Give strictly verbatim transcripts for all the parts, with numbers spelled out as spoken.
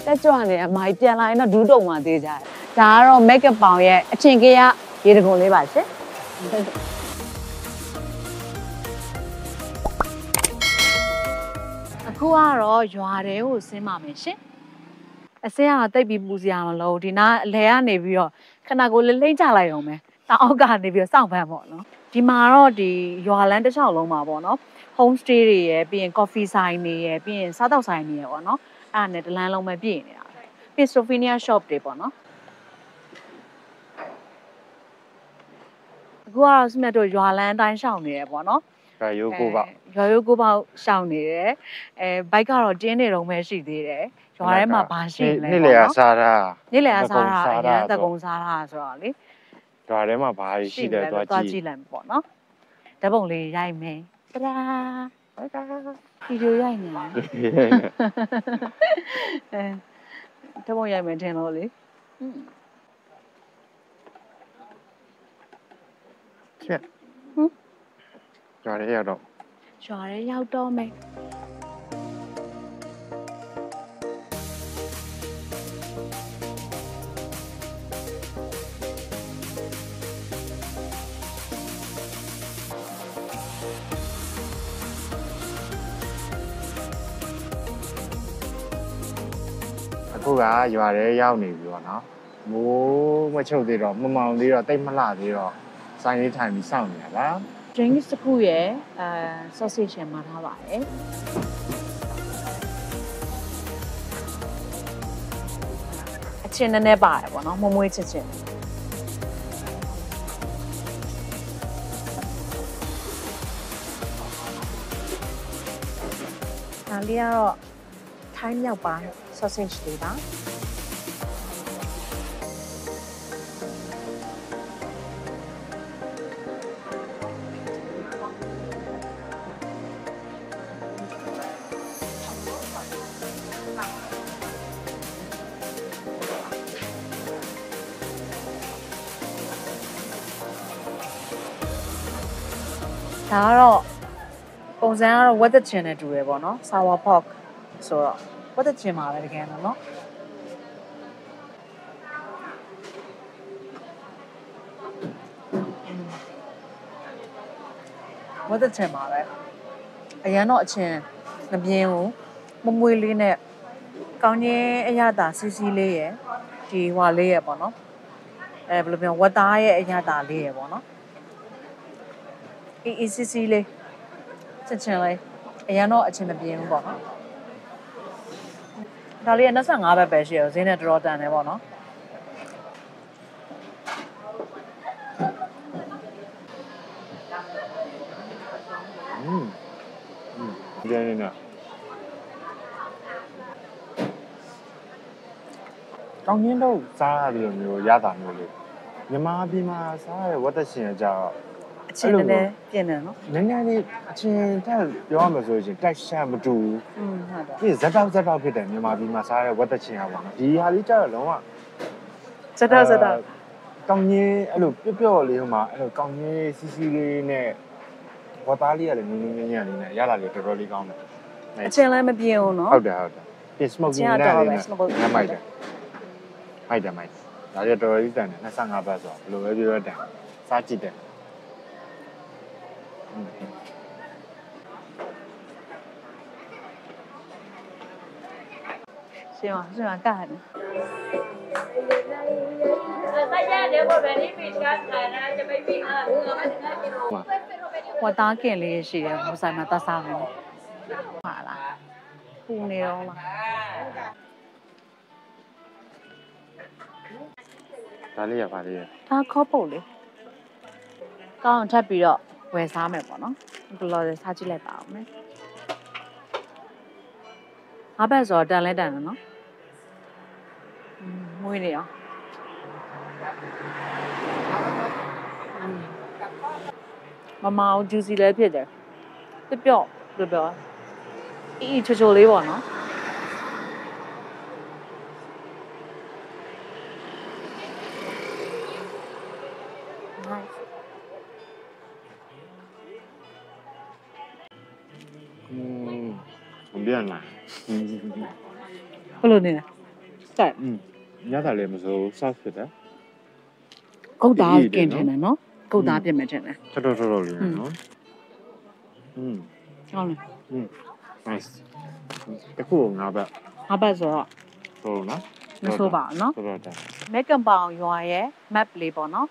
တက်ကြွနေအမိုင်ပြန်လာရင်တော့ဒူးတုံမှသေးကြတယ်ဒါကတော့ make up ပေါင်ရဲ့အချင်းကရရေတံခွန်လေးပါရှင်အခုကတော့ရွာတဲကိုဆင်းပါမယ်ရှင်အစင်းကတော့တိတ်ပြီးပူစရာမလိုဒီနားအလဲကနေပြီးတော့ခဏကိုလိမ့်ချလိုက်အောင်ပဲတောင်အောက်ကနေပြီးတော့စောင့်ဖမ်းပေါ့နော်ဒီမှာတော့ဒီရွာလန်းတစ်လျှောက်လုံးမှာပေါ့နော် home stay တွေရယ်ပြီးရင် coffee ဆိုင်တွေရယ်ပြီးရင်စားတောက်ဆိုင်တွေရယ်ပေါ့နော်အဲ့ဒါနဲ့တလန်းလုံးပဲပြည့်နေတာပြီး souvenir shop တွေပေါ့နော်အခုကတော့စမြတ်တို့ရွာလန်းတိုင်းရှောင်နေရယ်ပေါ့နော်ရွာရိုးကိုပေါ့ရွာရိုးကိုပေါ့ရှောင်နေတယ်အဲဘိုက်ကတော့တင်းနေတော့မှရှိသေးတယ်ရွာထဲမှာဘာရှိလဲနေ့လေအားစားတာနေ့လေအားစားတာအရင်တကုံစားတာဆိုတော့လေရွာထဲမှာဘာရှိလဲသွားကြည့်ကြည့်လိုက်ပေါ့နော်ဓပုံလေးရိုက်မယ်တရာဗီဒီယိုရိုက်နေအဲဓပုံရိုက်မယ်ထင်လို့လေချက်ဟမ်ရွာထဲရောက်တော့ရွာထဲရောက်တော့မယ်အခုကရွာထဲရောက်နေပြီပေါ့နော်မိုးမချုပ်သေးတော့မမောင်သေးတော့တိတ်မလှသေးတော့ဆိုင်လေးထိုင်ပြီးစောင့်နေတာလား drinks တစ်ခုရယ်အဲ sausage ရယ်မှာထားပါတယ်အချင်းနည်းနည်းပါတယ်ပေါ့နော်မမွေးချစ်ချင်းဒါလေးကတော့ထိုင်းမြောက်ပိုင်း sausage တွေပါဒါကတော့ပုံစံကတော့ weather chin နဲ့တူတယ်ပေါ့နော် sour pork ဆိုတော့ weather chin မှာပဲတကယ်တော့နော်weather chin မှာပဲအရန်တော့အချင်းငပြင်းကိုမမွေးလေးနဲ့ကောင်းချင်းအရသာစီစီလေးရယ်ဒီဟွာလေးရယ်ပေါ့နော်အဲဘယ်လိုပြောဝတ်သားရဲ့အရသာလေးရယ်ပေါ့နော်အေးအေးစီစီလေးချစ်ချင်လေးအရန်တော့အချင်းမပြင်းဘူးပေါ့နော်ဒါလေးကနှစ်ဆယ့်ငါးဘတ်ပဲရှိရဈေးနဲ့တော်တော်တန်တယ်ပေါ့နော်อืมอืมဒီနေ့နော်ကောင်းချင်းတော့စားရပြီးမျိုးရတာမျိုးလေးမြန်မာပြည်မှာစားရတဲ့ဝတ်သက်ရှင်ရကြတော့အချင်းလည်းပြင်းတယ်နော်နည်းနည်းလေးအချင်းတက်ပြောရမှာဆိုရင်တိုက်ရှာမတူဘူးอืมဟုတ်တယ်ဒီဇက်တောက်ဇက်တောက်ဖြစ်တယ်မြန်မာပြည်မှာစားရတဲ့ဝတ်သက်ရှင်ရပါတော့ဒီဟာလေးကြတော့လုံးဝဇက်တောက်ဇက်တောက်ကောင်းချင်းအဲ့လိုပျော့ပျော့လေးဟိုမှာအဲ့လိုကောင်းချင်းစီစီလေးနဲ့ဝတ်သားလေးကလည်းနင်းနင်းညံ့ညံ့လေးနဲ့ရလာလေးတော်တော်လေးကောင်းတယ်အချင်းလည်းမပြင်းဘူးနော်ဟုတ်တယ်ဟုတ်တယ်ပြင် smoking နဲ့လေးနဲ့ငါမိုက်တယ်မိုက်တယ်မိုက်ဒါကြတော်တော်လေးတန်တယ်နှစ်ဆယ့်ငါးဘတ်ဆိုတော့ဘယ်လိုပဲပြောရတန်စားကြည့်တယ်是吗？是吗？干啥呢？我打给你是的，我在那打啥呢？好啦，不牛了。 ဒါလေးရပါလေးရဒါခေါ်ပုတ်လေကောင်းထပ်ပြီးတော့ဝယ်စားမယ်ပေါ့နော်ဘလော်စားကြည့်လိုက်ပါအောင်မယ်ငါးဘက်ဆိုတော့တန်လဲတန်တယ်နော်မွေးနေအောင်မမအောင် juicy လည်းဖြစ်တယ်ပြပြော့ပြပြော့အီချိုချိုလေးပေါ့နော်嗯，我变了。 ဘယ်လိုနေလဲတက်ညတာလည်းမစိုးဆော့ဖြစ်တယ်ကုတ်သားกินတယ်နော်ကုတ်သားပြင်မယ်ထင်တယ်တော်တော်တော်တော်လေးနော်อืมဟုတ်လားอืม nice တခုငါဘက်ငါဘက်ဆိုတော့ဟုတ်နော်မဆိုးပါဘူးနော်တော်တော်တန်မက်ကမ်ပေါင်ရွာရဲ့ map လေးပေါ့နော်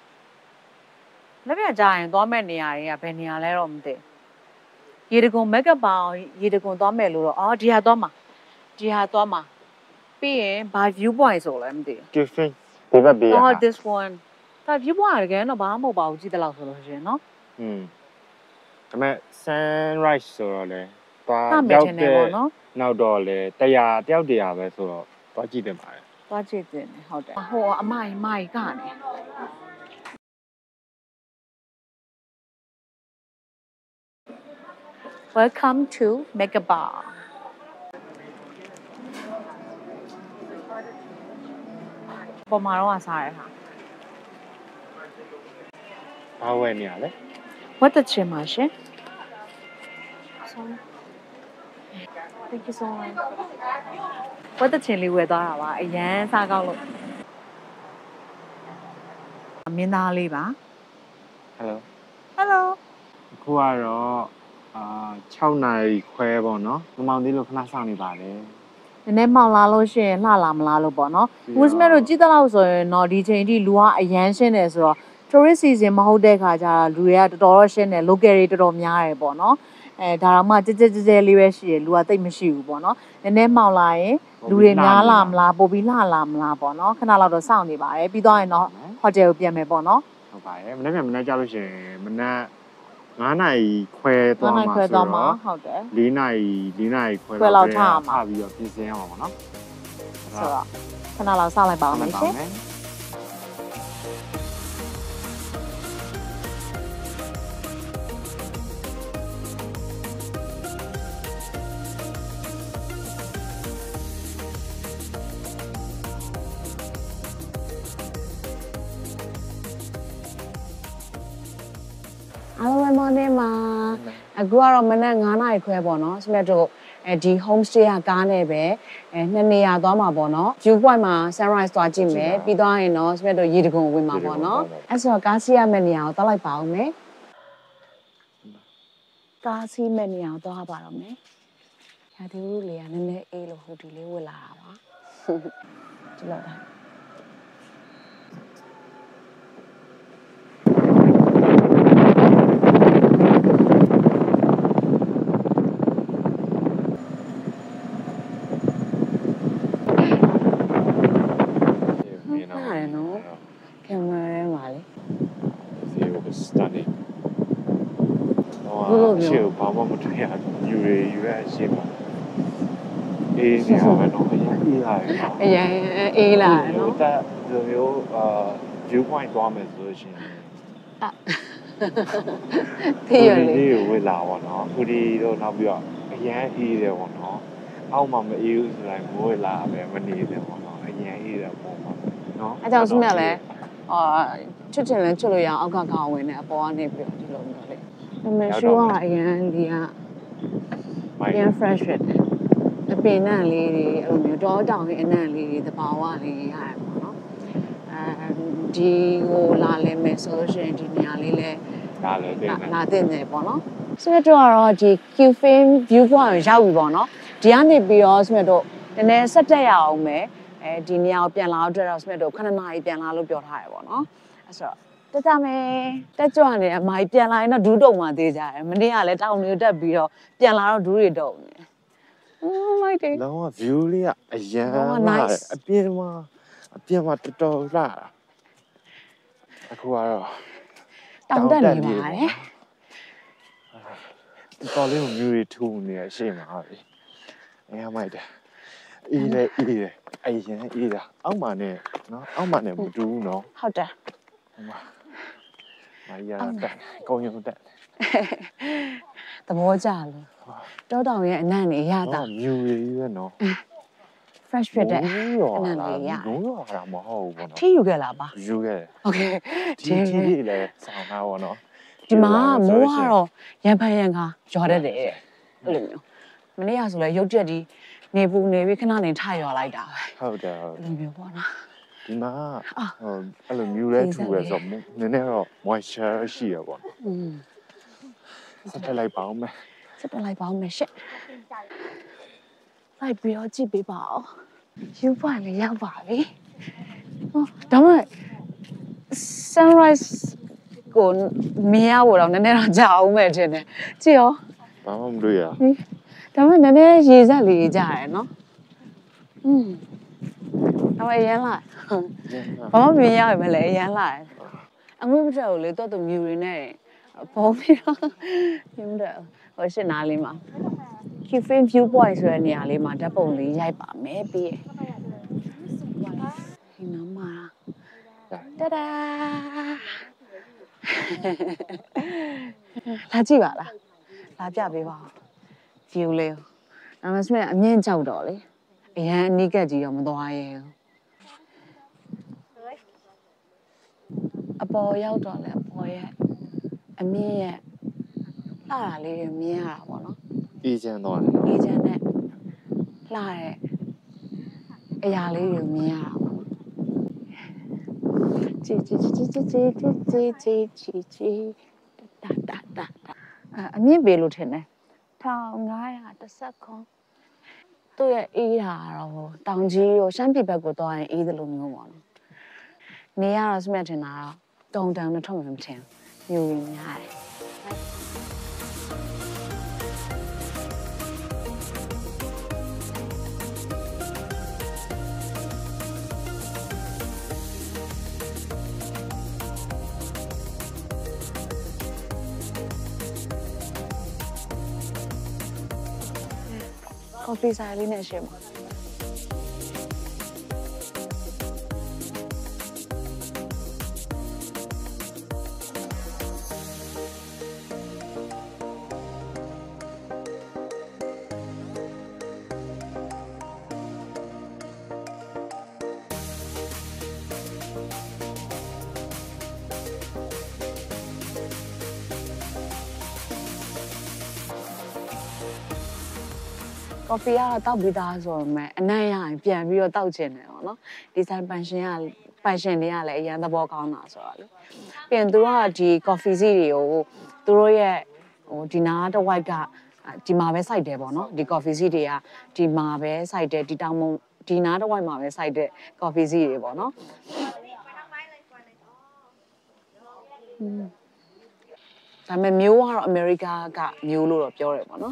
လက်ပြကြရင်သွားမဲ့နေရာတွေကဘယ်နေရာလဲတော့မသိရေတကုံမက်ကမ်ပေါင်ရေတကုံသွားမဲ့လို့တော့အော်ဒီဟာသွားမှာဒီဟာသွားမှာပြီးရင်ဘာ view point ဆိုလဲမသိကျဖင်းဒီဘက်ဘေးအော် this one ဒါ view point တကယ်တော့ဘာမှမဟုတ်ပါဘူးကြည့်တဲ့လောက်ဆိုလို့ရှိရင်နော်อืมဒါပေမဲ့ sunrise ဆိုတော့လေသွားမှတ်မယ်ထင်တယ်ပေါ့နော်နောက်တော့လေတရားတယောက်တရားပဲဆိုတော့သွားကြည့်တယ်ပါတယ်သွားကြည့်တင်တယ်ဟုတ်တယ်ဟိုအမိုင်မိုင်ကနေ Welcome to Mega Bar ပေါ်မှာတော့စားရတာဘာဝယ်နေရလဲ What the ချင်းပါရှင် Sorry Thank you so much What the ချင်းလေးဝယ်သွားတာပါအရန်စားကောင်းလို့မင်းသားလေးပါ Hello Hello အခုကတော့အာ6နာရီခွဲပေါ့နော်မမောင်သေးလို့ခဏစောင့်နေပါတယ်နည်းနည်းမောင်လာလို့ရှိရင်လှလာမလားလို့ပေါ့နော်ဝစ်စမက်တို့ကြည့်တဲ့လောက်ဆိုရင်တော့ဒီချိန်ထိလူကအရန်ရှင်းတယ်ဆိုတော့ tourist season မဟုတ်တဲ့ခါကျတော့လူတွေကတော်တော်ရှင်းတယ် local တွေတော်တော်များတယ်ပေါ့နော်အဲဒါတော့မှကြကြကြကြလေးပဲရှိတယ်လူကတိတ်မရှိဘူးပေါ့နော်နည်းနည်းမောင်လာရင်လူတွေများလာမလားပို့ပြီးလှလာမလားပေါ့နော်ခဏလောက်တော့စောင့်နေပါတယ်ပြီးတော့ရင်တော့ hotel ကိုပြန်မယ်ပေါ့နော်ဟုတ်ပါတယ်မနေ့ကမနေ့ကြလို့ရှိရင်မနေ့9နာရီခွဲသွားမှာခွဲဆိုသွားမှာတော့ဟုတ်တယ် 4နာရီ4နာရီခွဲခွဲလောက်ထားမှာထားပြီးတော့ပြင်ဆင်ရမှာပေါ့နော်ဆိုတော့ခဏလောက်စောင့်လိုက်ပါဦးမယ်ရှင် အားလုံးပဲမော်နေမှာအခုကတော့မနက်9နာရီခွဲပေါ့နော်စမက်တို့အဲဒီ home stay ကကားနဲ့ပဲအဲနှစ်နေရာသွားမှာပေါ့နော် view point မှာ sunrise သွားကြည့်မယ်ပြီးသွားရင်တော့စမက်တို့ရေတကုံဝင်မှာပေါ့နော်အဲ့ဆိုတော့ကားစီးရမယ့်နေရာကိုသွားလိုက်ပါဦးမယ်ကားစီးမယ့်နေရာကိုသွားပါတော့မယ်ရာသီဥတုလေးကနည်းနည်းအေးလို့ဟိုဒီလေးဝတ်လာတာပါဒီလိုဒါ ကင်မရာထဲမှာလေ See it was stunning ဟိုရှေ့ဘာမှမတွေ့ရဘူးယူရယူရရှေ့မှာအေးနေရပဲတော့အရင်အေးလာတယ်နော်အရင်အေးလာတယ်နော်ဒါလိုမျိုးအာ view point သွားမယ်ဆိုလို့ရှိရင်သိရလေဒီကိုဝေးလာပါတော့ခုဒီတော့နောက်ပြီးတော့အရင်အေးတယ်ပေါ့နော်အောက်မှာမအေးဘူးဆိုရင်မိုးလာပဲမနေတယ်ပေါ့နော်အရင်အေးတယ်ပေါ့နော်အဲကြောင့်စမြက်လဲအာချွတ်ချင်လဲချွတ်လို့ရအောင်အောက်ကခေါင်းဝင်နေအပေါ်ကနေပြီးတော့ဒီလိုမျိုးလေဒါပေမဲ့ရှူကအရင်ဒီကအရင် fresh ဖြစ်တယ်အပင်နဲ့လေးတွေအဲ့လိုမျိုးတောတောင်ရဲ့အနံ့လေးတွေတဘာဝလေးရတယ်ပေါ့နော်အဲဒီကိုလာလဲမယ်ဆိုလို့ရှိရင်ဒီနေရာလေးလဲဒါလည်းသိတယ်လာတဲ့နေပေါ့နော်စမြက်တို့ကတော့ဒီ Qfin view point ကိုရောက်ပြီပေါ့နော်ဒီကနေပြီးတော့စမြက်တို့နည်းနည်းဆက်တက်ရအောင်မယ်အဲဒီနေရာကိုပြန်လာတော့တော့စမက်တို့9နာရီပြန်လာလို့ပြောထားရပေါ့နော်အဲ့ဆိုတော့တက်ကြမယ်တက်ကြွနေအမိုင်ပြန်လာရင်တော့ဒူးတုံမှသေးကြတယ်မနေ့ကလည်းတောင်တွေတက်ပြီးတော့ပြန်လာတော့ဒူးတွေတုံနေအိုးမိုက်တယ်လောက view လေးကအရန်လာအပြင်မှာအပြင်မှာတော်တော်လာအခုကတော့တောင်တက်နေပါတယ်တော်လေးကိုမြူရီထူနေရရှေ့မှာဟာပြီအဲမိုက်တယ်အေးလေအေးလေအရင်အေးတာအောက်မှာနဲ့နော်အောက်မှာနဲ့မတူဘူးနော်ဟုတ်တယ်ဟိုမှာမရတာကောင်းရုံတက်သဘောကျလို့တောတောင်ရဲ့အနံ့နေရတာမြူရီပဲနော် fresh ဖြစ်တဲ့အနံ့လေးနေရလုံးရောတာမဟုတ်ဘူးပေါ့နော်ထီယူခဲ့လားပါယူခဲ့โอเคဒီဒီလေးလည်းဆောင်းတာပေါ့နော်ဒီမှာမိုးကတော့ရံဖန်ရံခါရွာတတ်တယ်အဲ့လိုမျိုးမနေ့ကဆိုလဲရုတ်တက်ဒီနေပူနေပြီးခဏနေထရွာလိုက်တာပဲဟုတ်တယ်ဟုတ်လိုမျိုးပေါ့နော်ဒီမှာဟိုအဲ့လိုမြူလဲထူရဲဆိုနည်းနည်းတော့ moisture ရှိရပေါ့อืมဆက်ထက်လိုက်ပါအောင်မယ်ဆက်တက်လိုက်ပါဦးမယ်ရှင့်လိုက်ပြီးတော့ကြည့်ပေးပါဦးယူပွားလည်းရောက်ပါပြီဟောဒါမှ sunrise ကိုမြင်ရဖို့တော့နည်းနည်းတော့ကြာအောင်မယ်ထင်တယ်ကြည့်ရောဘာမှမတွေ့ရဒါမှနည်းနည်းရေစက်လေးကြာရယ်နော်อืมဒါမှရမ်းလာဘာမှမြင်ရရမယ်လေရမ်းလာအမှုမတက်ဘူးလေတော့သူမြူတွေနဲ့ပေါ်ပြီးတော့မြင်တယ်ဟိုရှင်းနာလေးမှာ Kifin viewpoint ဆိုတဲ့နေရာလေးမှာဓာတ်ပုံလေးရိုက်ပါမယ်ပြီးရဒီနားမှာတာဒါလာကြည့်ပါလားလာပြပေးပါ view လေးဒါမှစမဲ့အမြင့်ကြောက်တော့လေအရန်အနီးကပ်ကြီးတော့မသွားရဲဘူးအပေါ်ရောက်တော့လေအပေါ်ရဲ့အမြင့်ရဲ့လာတာလေးတွေမြင်ရတာပေါ့နော်အေးချမ်းသွားတယ်အေဂျင့်နဲ့လှတဲ့အရာလေးတွေမြင်ရတာပေါ့ជីជីជីជីជីជីជីជីជីជីတာတာတာအမြင့်ပေလို့ထင်တယ်one thousand five hundred oneသူ့ရဲ့အေးတာတော့တောင်ကြီးရောရှမ်းပြည်ဘက်ကိုသွားရင်အေးတယ်လို့မျိုးပေါ့နော်နေရတော့စမက်ထင်တာတော့တုံတန်နဲ့ထွက်မှမထင်မျိုးရင်းများတယ်ကော်ဖီဆိုင်လေးနဲ့ရှင်းပါကော်ဖီကတော့တောက်ပြီးသားဆိုပေမဲ့အနံ့ရရင်ပြန်ပြီးတော့တောက်ချင်တယ်ပေါ့နော်ဒီဇိုင်းပန်ရှင်ကပန်ရှင်တွေကလည်းအရန်သဘောကောင်းတာဆိုတော့လေပြင်သူကဒီကော်ဖီစီတွေကိုသူတို့ရဲ့ဟိုဒီနားတစ်ဝိုက်ကဒီမှာပဲစိုက်တယ်ပေါ့နော်ဒီကော်ဖီစီတွေကဒီမှာပဲစိုက်တယ်ဒီတောင်မုံဒီနားတစ်ဝိုက်မှာပဲစိုက်တဲ့ကော်ဖီစီတွေပေါ့နော်ဒါပေမဲ့မျိုးကတော့အမေရိကကမျိုးလို့တော့ပြောတယ်ပေါ့နော်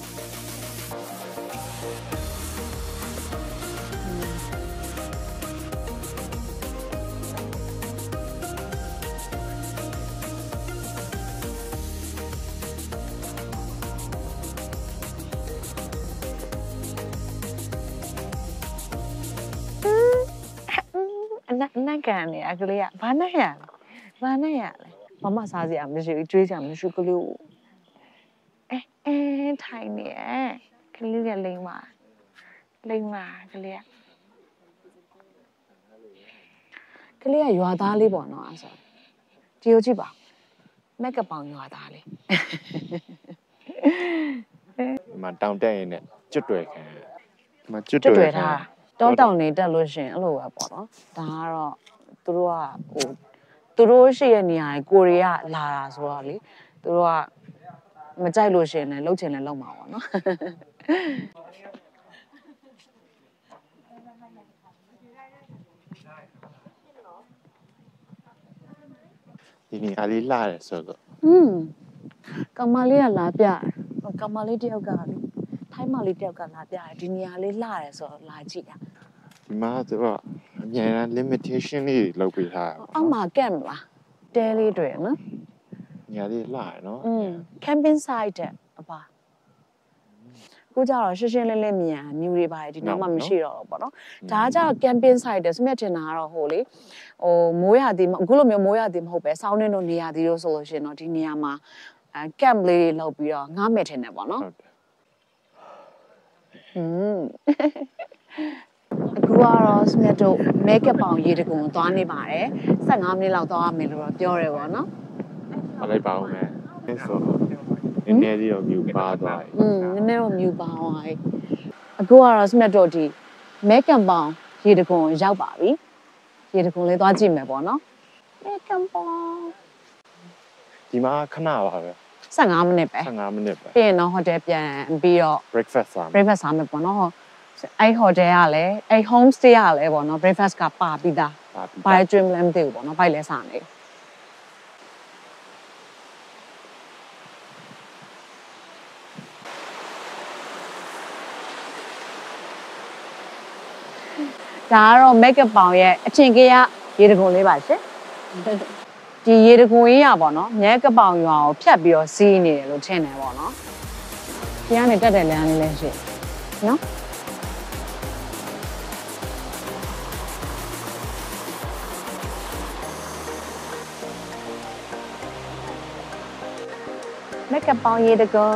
นั่งกันเนี่ยကလေးကဘာနဲ့ရလဲဘာနဲ့ရလဲမမစားစရာမရှိဘူးတွေးစရာမရှိကလေးကိုအဲအဲထိုင်နေကလေးကလိမ့်ပါလိမ့်ပါကလေးကကလေးကရွာသားလေးပေါ့နော်အဲ့ဆိုဒီကိုကြည့်ပါမက်ကပောင်ရွာသားလေးဒီမှာတောင်တက်ရင်နဲ့ကျွတ်တွယ်ခံဒီမှာကျွတ်ကျွတ်တွတွယ်ယ်ခံထားတောတောင်နေတက်လို့ရှင်အဲ့လိုပဲပေါ့နော်ဒါကတော့သူတို့ကဟိုသူတို့ရှိရဲ့နေရာကိုရီးယားလာတာဆိုတော့လေသူတို့ကမကြိုက်လို့ရှင်လည်းလှုပ်ချင်လည်းလှုပ်မှာပေါ့နော်ဒီနေရာလေးလှတယ်ဆိုတော့อืมကောင်မလေးကလာပြကောင်မလေးတယောက်ကလေထိုင်းမလေးတယောက်ကလာပြတယ်ဒီနေရာလေးလှတယ်ဆိုတော့လာကြည့်တာဒီမှာသူကအများအား limitation လေးလောက်ပေးထားတာအောက်မှာ camp လားတဲလေးတွေနော်နေရာလေးလှတယ်နော်อืม camping site တဲ့အပါခုကျတော့ရှင်းရှင်းလင်းလင်းမြင်မြူတွေပါတယ်ဒီနောက်မှမရှိတော့တော့ပေါ့နော်ဒါကကျတော့ camping site တဲ့စမြတ်တင်တာကတော့ဟိုလေဟိုမိုးရသည်အခုလိုမျိုးမိုးရသည်မဟုတ်ပဲစောင်းနှင်းတို့နေရသည်တို့ဆိုလို့ရှိရင်တော့ဒီနေရာမှာအဲ camp လေးတွေလုပ်ပြီးတော့ငားမယ်ထင်တယ်ပေါ့နော်ဟုတ်တယ်อืมအခုကတော့စမြတ်တို့ make up ပေါင်ရေတကုံသွားနေပါတယ်fifteenမိနစ်လောက်သွားရမယ်လို့တော့ပြောရဲပေါ့နော်မလိုက်ပါဦးမယ်ဆိုနည်းနည်းလေးတော့မြူပါသွားပြီอืมနည်းနည်းတော့မြူပါသွားပြီအအခုကတော့စမတ်တော့ဒီမဲကန်ပေါင်ရေတခွန်ရောက်ပါပြီရေတခွန်လေးသွားကြည့်မယ်ပေါ့နော်မဲကန်ပေါင်ဒီမှာခဏပါပဲဆယ့်ငါးမိနစ်ပဲဆယ့်ငါးမိနစ်ပဲပြီးရင်တော့ဟိုတယ်ပြန်ပြီးတော့ breakfast စားမယ် breakfast စားမယ်ပေါ့နော်အဲ့ဟိုတယ်ကလည်းအဲ့ home stay ကလည်းပေါ့နော် breakfast ကပါပြီးသားဘာကျွေးမလဲမသိဘူးပေါ့နော်ဘိုက်လဲစားနေဒါကတော့ make up ပေါင်ရဲ့အချင်းကြီးရေတခွန်လေးပါရှင်ဒီရေတခွန်ကြီးရပေါ့နော်မြဲကပောင်ရွာကိုဖြတ်ပြီးတော့စီးနေတယ်လို့ထင်တယ်ပေါ့နော်ဒီကနေတက်တယ်လမ်းလေးလည်းရှိနော်မက်ကပောင်ရေတခွန်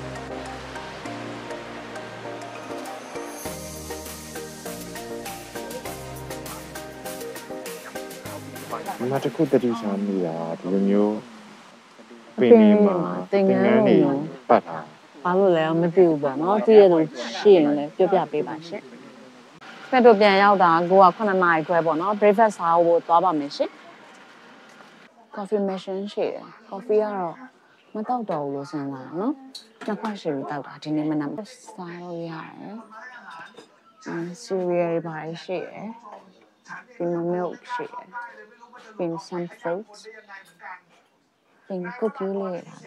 ဒီမှာတခုတတိစားမိတာဒီလိုမျိုးပင်နေမှာသင်္ကန်းနေပတ်တာဘာလို့လဲမသိဘူးပေါ့နော်သူရဲ့လိုရှိရင်လည်းပြောပြပေးပါရှင်ဖက်တို့ပြန်ရောက်တာကိုကခုနှစ်နာရီခွဲပေါ့နော် breakfast စားဖို့သွားပါမယ်ရှင် coffee machine ရှိတယ် coffee ကတော့မတောက်တော့ဘူးလို့စဉ်းစားနော်နှစ်ခွက်ရှိပြီးတောက်တာဒီနေ့မနက်စားလို့ရတယ်အင်း cereal တွေပါရှိတယ်ဒီမှာ milk ရှိတယ်เป็น some fruits เป็นคุกกี้เลยล่ะ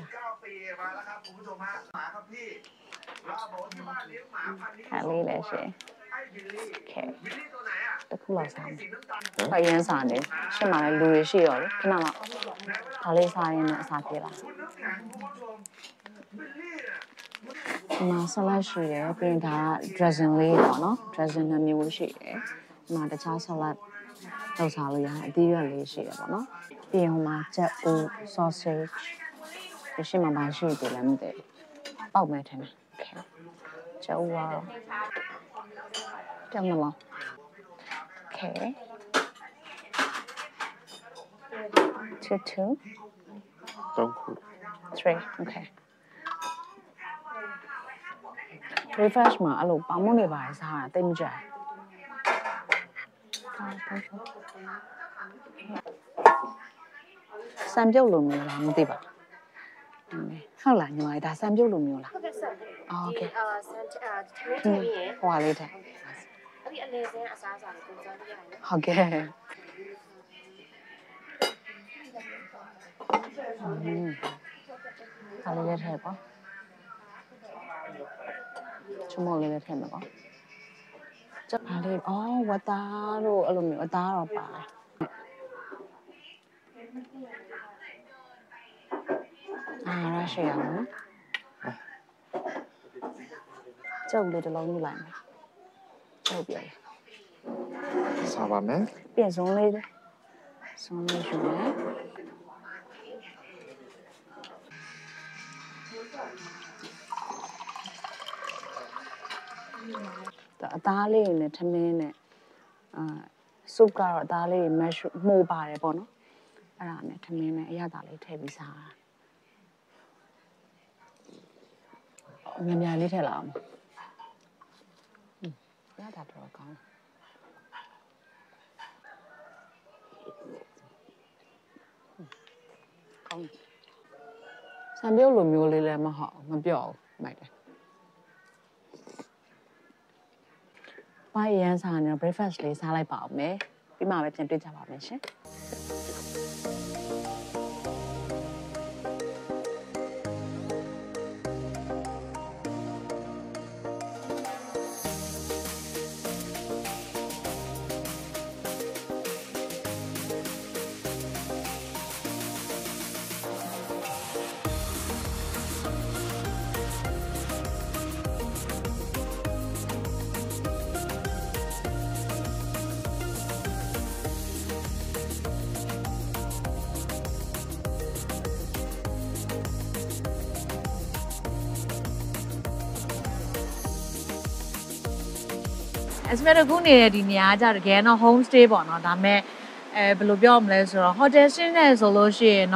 ค่ะလေးလည်းရှိโอเคတခုလောက်စားမယ်။ဘာရမ်းစားနေရှင်းမှာလည်းလူတွေရှိရောလေခဏလောက်ဒါလေးစားရင်းနဲ့အစားပြေးလာ။ဒီမှာဆလတ်ရှိရယ်ပြီးရင်ဒါက dressing လေးပေါ့နော် dressing နှစ်မျိုးရှိရယ်ဒီမှာတခြားဆလတ်လောက်စားလို့ရတယ်အသီးရွက်လေးရှိရပေါ့နော်ပြီးရင်ဟိုမှာချက်ဦး sausage ဒီရှိမှမရှိသေးလည်းမသိဘူးပေါက်မယ်ထင်တယ်ချက်ဦးကတော့ကြောက်မလား okay two two သုံးခု three okay refresh မှာအဲ့လိုပေါင်မွန်းနေပါလေစားတာတိတ်မကြိုက်စံပြုတ်လိုမျိုးလားမသိပါဟုတ်လားညီမဒါစံပြုတ်လိုမျိုးလားဟုတ်ကဲ့ဆက်တယ်အော်โอเคအာစံအာထမင်းထမင်းရဲ့ဟွာလေးတဲ့အဲ့ဒီအလဲစင်းအစားအစာကိုပုံစံပြရတယ်ဟုတ်ကဲ့อืมအားလေးလေးထဲပေါ့ချမောလေးလေးထဲမှာပေါ့ကျပါလေးအော်ဝတာတို့အဲ့လိုမျိုးအသားတော့ပါတယ်အာရရှိရအောင်ကျုပ်လေးတစ်လုံးယူလိုက်မယ်ကျုပ်ပြစားပါမယ်ပြင်စုံလေးစုံလေးယူမယ်အသားလေးနဲ့ထမင်းနဲ့အာဆုပ်ကတော့အသားလေးမက်မှုပါတယ်ပေါ့နော်အဲ့ဒါနဲ့ထမင်းနဲ့အရသာလေးထည့်ပြီးစားတာညံ့ညံ့လေးထည့်လာအောင်ရတာတော့ကောင်းကောင်းစံပြုတ်လိုမျိုးလေးလည်းမဟုတ်မပြော့ဘူးမိုက်တယ်ဘာရမ်းစားနေ breakfast လေးစားလိုက်ပါအောင်မယ်ပြီးမှပဲပြန်တွေ့ကြပါမယ်ရှင်အစမတကူနေတဲ့ဒီနေရာကြတကယ်တော့ home stay ပေါ့နော်ဒါပေမဲ့အဲဘယ်လိုပြောမလဲဆိုတော့ hotel ရှင်းနေဆိုလို့ရှိရင်တော့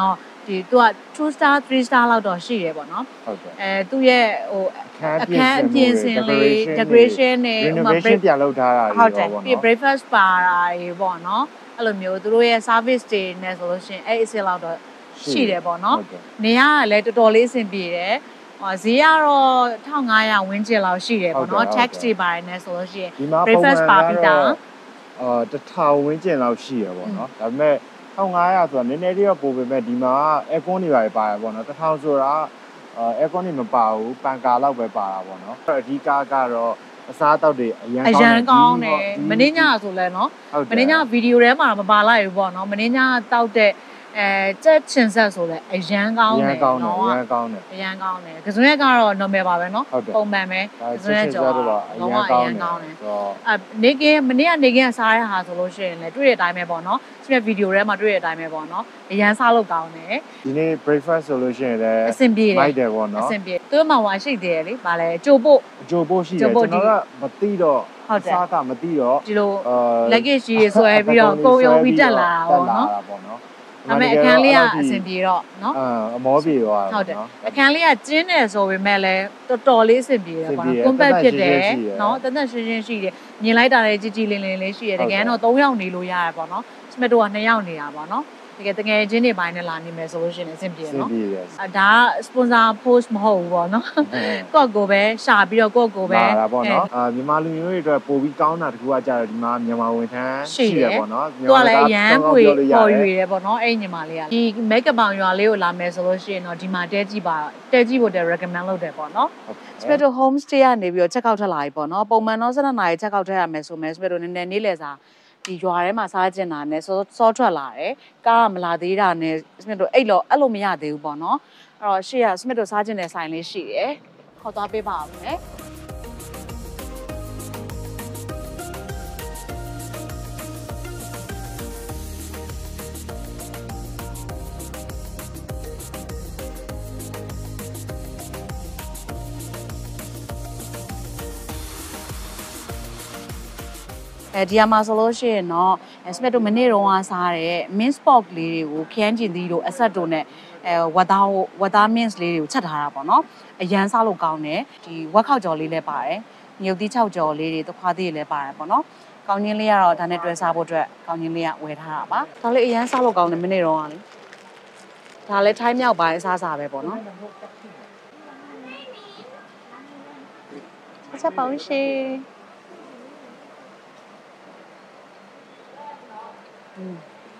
ဒီသူက two star three star လောက်တော့ရှိတယ်ပေါ့နော်ဟုတ်ကဲ့အဲသူ့ရဲ့ဟိုအခန်းအပြင်စင်လေး decoration နဲ့ renovation ပြန်လုပ်ထားတာတွေဟုတ်တယ်ပေါ့ပြီးနော် breakfast ပါတာတွေပေါ့နော်အဲ့လိုမျိုးသူတို့ရဲ့ service တွေနဲ့ဆိုလို့ရှိရင်အဲ့အစ်စ်လောက်တော့ရှိတယ်ပေါ့နော်နေရကလည်းတော်တော်လေးအဆင်ပြေတယ်ဟိုဈေးကတော့one thousand five hundredဝန်းကျင်လောက်ရှိတယ်ပေါ့နော် tax တွေပါတယ်နဲ့ဆိုလို့ရှိရင် breakfast ပါပြီးသားအာတစ်ထောင်ဝန်းကျင်လောက်ရှိရပေါ့နော်ဒါပေမဲ့one thousand five hundredဆိုတာနည်းနည်းလေးတော့ပိုပေမဲ့ဒီမှာ aircon တွေပါတယ်ပါတယ်ပေါ့နော်one thousandဆိုတာအာ aircon တွေမပါဘူးပန်ကာလောက်ပဲပါတာပေါ့နော်အဓိကကတော့အစားအသောက်တွေအရင်ကောင်းတယ်အရင်ကောင်းတယ်မင်းညဆိုလဲနော်မင်းညဗီဒီယိုထဲမှာမပါလိုက်ဘူးပေါ့နော်မင်းညတောက်တဲ့အဲကြက်ချင်ဆက်ဆိုလဲအရန်ကောင်းတယ်နော်အရန်ကောင်းတယ်အရန်ကောင်းတယ်ကစွန်းရက်ကတော့ normal ပါပဲနော်ပုံမှန်ပဲကစွန်းရက်ကြော်လုံးဝအရန်ကောင်းတယ်အဲနေကင်းမနေ့ကနေကင်းစားရတဲ့ဟာဆိုလို့ရှိရင်လည်းတွေ့တဲ့အတိုင်းပဲပေါ့နော်ဒီဗီဒီယိုထဲမှာတွေ့တဲ့အတိုင်းပဲပေါ့နော်အရန်စားလို့ကောင်းတယ်ဒီနေ့ breakfast ဆိုလို့ရှိရင်လည်းအဆင်ပြေတယ်မိုက်တယ်ပေါ့နော်အဆင်ပြေသူ့မှာဟိုရှိသေးတယ်လေဗာလဲကြိုပို့ကြိုပို့ရှိတယ်ကျွန်တော်ကမသိတော့စားကမသိတော့ဒီလို luggage ကြီးဆွဲပြီးတော့ကုန်ယုံပြီးတက်လာတာပေါ့နော်ဒါပေမဲ့အခန်းလေးကအဆင်ပြေတော့နော်အာအမောပြေသွားဟုတ်တယ်အခန်းလေးကကျင်းတယ်ဆိုပေမဲ့လည်းတော်တော်လေးအဆင်ပြေတယ်ပေါ့နော် compact ဖြစ်တယ်နော်တသက်ရှင်းရှင်းရှိတယ်မြင်လိုက်တာလည်းကြီးကြီးလင်းလင်းလေးရှိတယ်တကယ်တော့threeယောက်နေလို့ရရပေါ့နော်စမက်တို့ကtwoယောက်နေတာပေါ့နော်တကယ်တကယ်ချင်းတွေပိုင်းနဲ့လာနေမယ်ဆိုလို့ရှိရင်အဆင်ပြေနော်အဲဒါက sponsor post မဟုတ်ဘူးပေါ့နော်ကိုယ့်ကိုယ်ပဲရှာပြီးတော့ကိုယ့်ကိုယ်ပဲဟာဒါပေါ့နော်အာမြန်မာလူမျိုးတွေအတွက်ပို့ပြီးကောင်းတာတကူကကြာတယ်ဒီမှာမြန်မာဝန်ထမ်းရှိတယ်ပေါ့နော်သူကလည်းရမ်းပွေပေါ်ရွေတယ်ပေါ့နော်အဲ့ညီမလေးကဒီ make-up ပေါင်ရွာလေးကိုလာမယ်ဆိုလို့ရှိရင်တော့ဒီမှာတဲကြည့်ပါတဲကြည့်ဖို့တည်း recommend လုပ်တယ်ပေါ့နော် Spedo homestay ကနေပြီးတော့ check out ထက်လာပြီပေါ့နော်ပုံမှန်တော့sevenနာရီ check out ထက်ရမယ်ဆိုမယ် Spedo နည်းနည်းနေ့လည်စာဒီရွာထဲမှာစားကျင်တာနဲ့စောစောထွက်လာတယ်ကားကမလာသေးတာနဲ့စမစ်တို့အဲ့လိုအဲ့လိုမရသေးဘူးပေါ့နော်အဲ့တော့ရှေ့ကစမစ်တို့စားကျင်တဲ့ဆိုင်လေးရှိတယ်ခေါ်သွားပေးပါဦးမယ်အဲဒီမှာဆိုလို့ရှိရင်တော့စမက်တို့မနေ့တုန်းကစားတဲ့ mint pork လေးတွေကိုခရမ်းကျင်သီးတို့အဆက်တို့နဲ့အဲဝက်သားဝက်သား mint လေးတွေကိုချက်ထားတာပေါ့နော်အရန်စားလို့ကောင်းတယ်ဒီဝက်ခောက်ကြော်လေးလည်းပါတယ်မြုပ်သီး၆ကြော်လေးတွေသခွားသီးတွေလည်းပါတယ်ပေါ့နော်ကောင်းချင်းလေးကတော့ဒါနဲ့တွဲစားဖို့အတွက်ကောင်းချင်းလေးကဝယ်ထားတာပါဒါလေးအရန်စားလို့ကောင်းတယ်မနေ့တုန်းကလေဒါလည်းထိုင်းမြောက်ပိုင်းအစားစားပဲပေါ့နော်ဆက်ပါဦးရှင်嗯，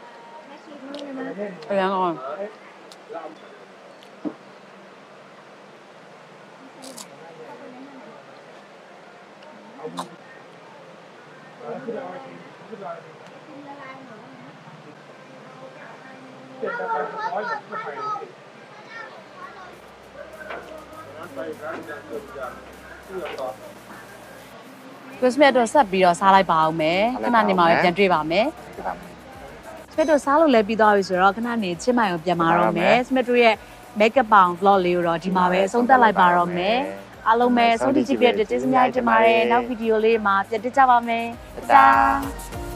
哎呀，我。Christmas တော့ဆက်ပြီးတော့စားလိုက်ပါအောင်မယ်ခဏနေမှာပဲပြန်တွေ့ပါမယ်စမစ်တို့စားလို့လည်းပြီးသွားပြီဆိုတော့ခဏနေချစ်မိုင်ကိုပြန်มาတော့မယ်စမစ်တို့ရဲ့ make-up ပေါင် vlog လေးကိုတော့ဒီမှာပဲအဆုံးသတ်လိုက်ပါတော့မယ်အားလုံးပဲဆုံးဖြတ်ကြည့်ပြတဲ့ကျေးဇူးများတင်ပါတယ်နောက်ဗီဒီယိုလေးမှာပြန်တွေ့ကြပါမယ်တာ